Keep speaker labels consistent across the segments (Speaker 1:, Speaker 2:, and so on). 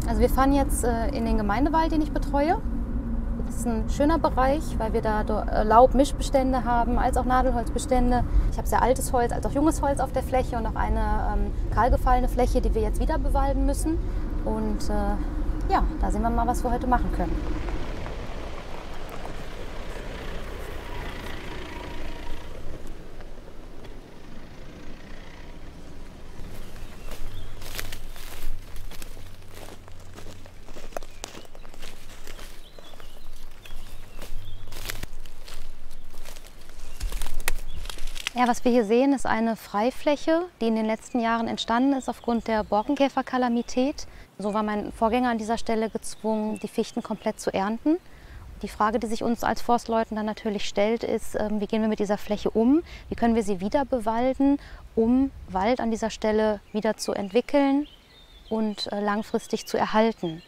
Speaker 1: Also wir fahren jetzt in den Gemeindewald, den ich betreue. Das ist ein schöner Bereich, weil wir da Laub-Mischbestände haben, als auch Nadelholzbestände. Ich habe sehr altes Holz, als auch junges Holz auf der Fläche und auch eine kahlgefallene Fläche, die wir jetzt wieder bewalden müssen. Und ja, da sehen wir mal, was wir heute machen können. Ja, was wir hier sehen, ist eine Freifläche, die in den letzten Jahren entstanden ist aufgrund der Borkenkäferkalamität. So war mein Vorgänger an dieser Stelle gezwungen, die Fichten komplett zu ernten. Die Frage, die sich uns als Forstleuten dann natürlich stellt, ist, wie gehen wir mit dieser Fläche um? Wie können wir sie wieder bewalden, um Wald an dieser Stelle wieder zu entwickeln und langfristig zu erhalten?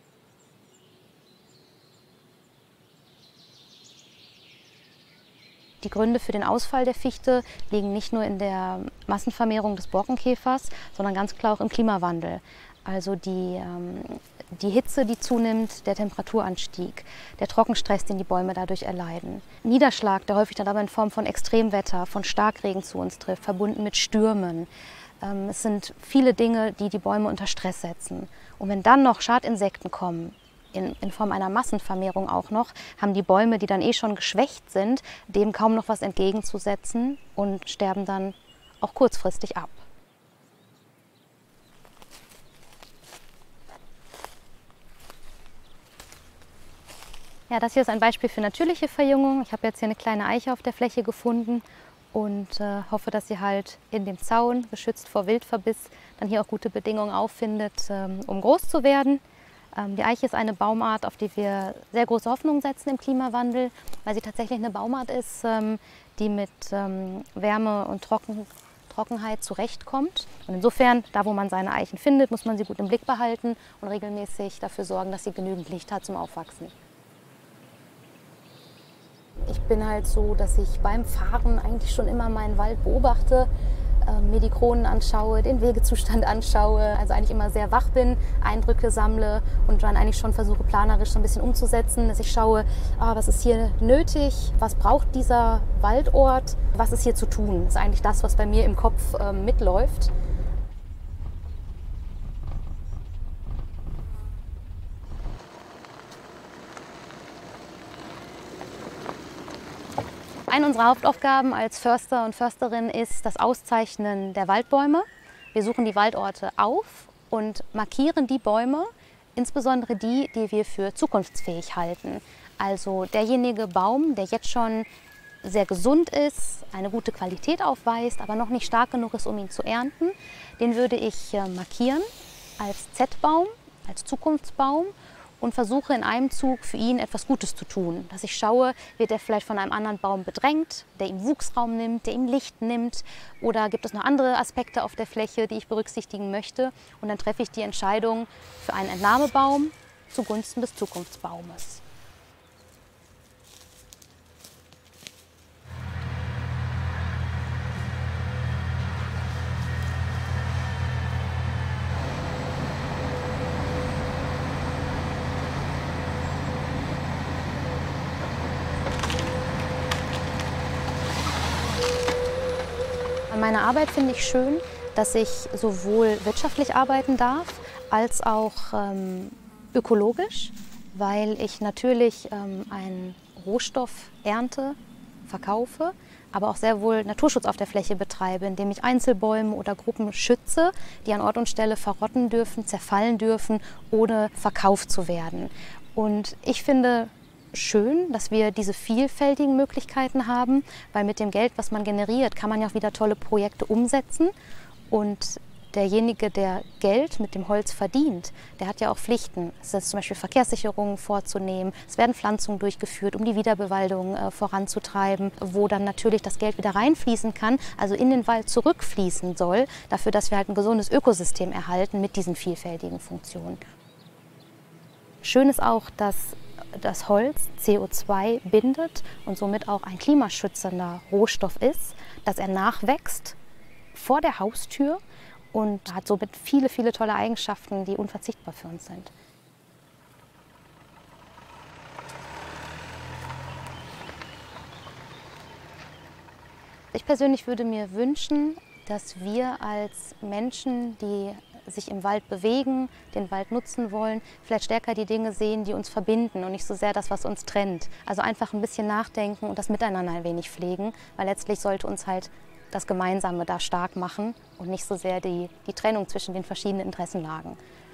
Speaker 1: Die Gründe für den Ausfall der Fichte liegen nicht nur in der Massenvermehrung des Borkenkäfers, sondern ganz klar auch im Klimawandel. Also die Hitze, die zunimmt, der Temperaturanstieg, der Trockenstress, den die Bäume dadurch erleiden. Niederschlag, der häufig dann aber in Form von Extremwetter, von Starkregen zu uns trifft, verbunden mit Stürmen. Es sind viele Dinge, die die Bäume unter Stress setzen. Und wenn dann noch Schadinsekten kommen, in Form einer Massenvermehrung auch noch, haben die Bäume, die dann eh schon geschwächt sind, dem kaum noch was entgegenzusetzen und sterben dann auch kurzfristig ab. Ja, das hier ist ein Beispiel für natürliche Verjüngung. Ich habe jetzt hier eine kleine Eiche auf der Fläche gefunden und hoffe, dass sie halt in dem Zaun, geschützt vor Wildverbiss, dann hier auch gute Bedingungen auffindet, um groß zu werden. Die Eiche ist eine Baumart, auf die wir sehr große Hoffnung setzen im Klimawandel, weil sie tatsächlich eine Baumart ist, die mit Wärme und Trockenheit zurechtkommt. Und insofern, da wo man seine Eichen findet, muss man sie gut im Blick behalten und regelmäßig dafür sorgen, dass sie genügend Licht hat zum Aufwachsen. Ich bin halt so, dass ich beim Fahren eigentlich schon immer meinen Wald beobachte, mir die Kronen anschaue, den Wegezustand anschaue, also eigentlich immer sehr wach bin, Eindrücke sammle und dann eigentlich schon versuche planerisch so ein bisschen umzusetzen, dass ich schaue, was ist hier nötig, was braucht dieser Waldort, was ist hier zu tun. Das ist eigentlich das, was bei mir im Kopf mitläuft. Eine unserer Hauptaufgaben als Förster und Försterin ist das Auszeichnen der Waldbäume. Wir suchen die Waldorte auf und markieren die Bäume, insbesondere die, die wir für zukunftsfähig halten. Also derjenige Baum, der jetzt schon sehr gesund ist, eine gute Qualität aufweist, aber noch nicht stark genug ist, um ihn zu ernten, den würde ich markieren als Z-Baum, als Zukunftsbaum. Und versuche in einem Zug für ihn etwas Gutes zu tun. Dass ich schaue, wird er vielleicht von einem anderen Baum bedrängt, der ihm Wuchsraum nimmt, der ihm Licht nimmt, oder gibt es noch andere Aspekte auf der Fläche, die ich berücksichtigen möchte. Und dann treffe ich die Entscheidung für einen Entnahmebaum zugunsten des Zukunftsbaumes. An meiner Arbeit finde ich schön, dass ich sowohl wirtschaftlich arbeiten darf, als auch ökologisch, weil ich natürlich einen Rohstoff ernte, verkaufe, aber auch sehr wohl Naturschutz auf der Fläche betreibe, indem ich Einzelbäume oder Gruppen schütze, die an Ort und Stelle verrotten dürfen, zerfallen dürfen, ohne verkauft zu werden. Und ich finde schön, dass wir diese vielfältigen Möglichkeiten haben, weil mit dem Geld, was man generiert, kann man ja auch wieder tolle Projekte umsetzen. Und derjenige, der Geld mit dem Holz verdient, der hat ja auch Pflichten. Es ist zum Beispiel Verkehrssicherungen vorzunehmen, es werden Pflanzungen durchgeführt, um die Wiederbewaldung voranzutreiben, wo dann natürlich das Geld wieder reinfließen kann, also in den Wald zurückfließen soll, dafür, dass wir halt ein gesundes Ökosystem erhalten mit diesen vielfältigen Funktionen. Schön ist auch, dass das Holz CO2 bindet und somit auch ein klimaschützender Rohstoff ist, dass er nachwächst vor der Haustür und hat somit viele, viele tolle Eigenschaften, die unverzichtbar für uns sind. Ich persönlich würde mir wünschen, dass wir als Menschen, die sich im Wald bewegen, den Wald nutzen wollen, vielleicht stärker die Dinge sehen, die uns verbinden und nicht so sehr das, was uns trennt. Also einfach ein bisschen nachdenken und das Miteinander ein wenig pflegen, weil letztlich sollte uns halt das Gemeinsame da stark machen und nicht so sehr die Trennung zwischen den verschiedenen Interessenlagen.